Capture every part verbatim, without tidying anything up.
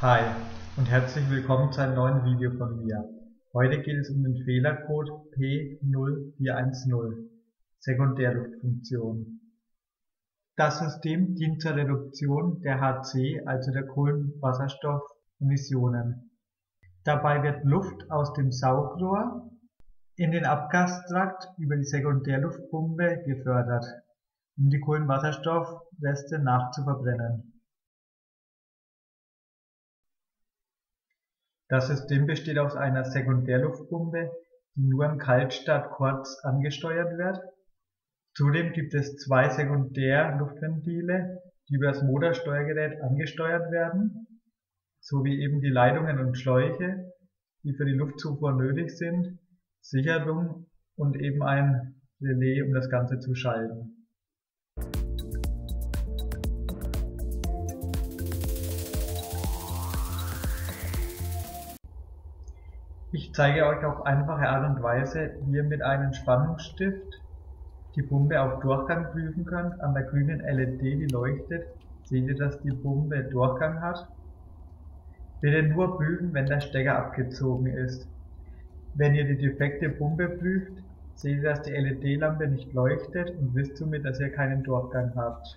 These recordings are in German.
Hi und herzlich willkommen zu einem neuen Video von mir. Heute geht es um den Fehlercode P null vier eins null, Sekundärluftfunktion. Das System dient zur Reduktion der H C, also der Kohlenwasserstoffemissionen. Dabei wird Luft aus dem Saugrohr in den Abgastrakt über die Sekundärluftpumpe gefördert, um die Kohlenwasserstoffreste nachzuverbrennen. Das System besteht aus einer Sekundärluftpumpe, die nur im Kaltstart kurz angesteuert wird. Zudem gibt es zwei Sekundärluftventile, die über das Motorsteuergerät angesteuert werden, sowie eben die Leitungen und Schläuche, die für die Luftzufuhr nötig sind, Sicherung und eben ein Relais, um das Ganze zu schalten. Ich zeige euch auf einfache Art und Weise, wie ihr mit einem Spannungsstift die Pumpe auf Durchgang prüfen könnt. An der grünen L E D, die leuchtet, seht ihr, dass die Pumpe Durchgang hat. Bitte nur prüfen, wenn der Stecker abgezogen ist. Wenn ihr die defekte Pumpe prüft, seht ihr, dass die L E D-Lampe nicht leuchtet und wisst somit, dass ihr keinen Durchgang habt.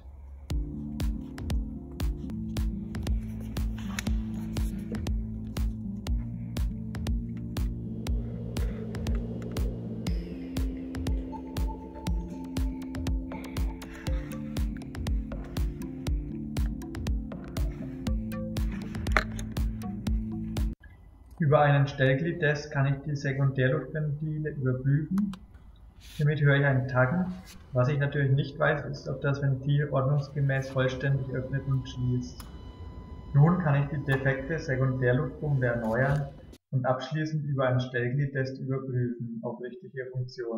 Über einen Stellgliedtest kann ich die Sekundärluftventile überprüfen. Hiermit höre ich einen Tacken. Was ich natürlich nicht weiß, ist, ob das Ventil ordnungsgemäß vollständig öffnet und schließt. Nun kann ich die defekte Sekundärluftpumpe erneuern und abschließend über einen Stellgliedtest überprüfen auf richtige Funktion.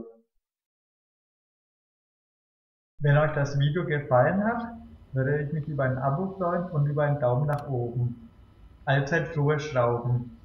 Wenn euch das Video gefallen hat, würde ich mich über ein Abo freuen und über einen Daumen nach oben. Allzeit frohes Schrauben!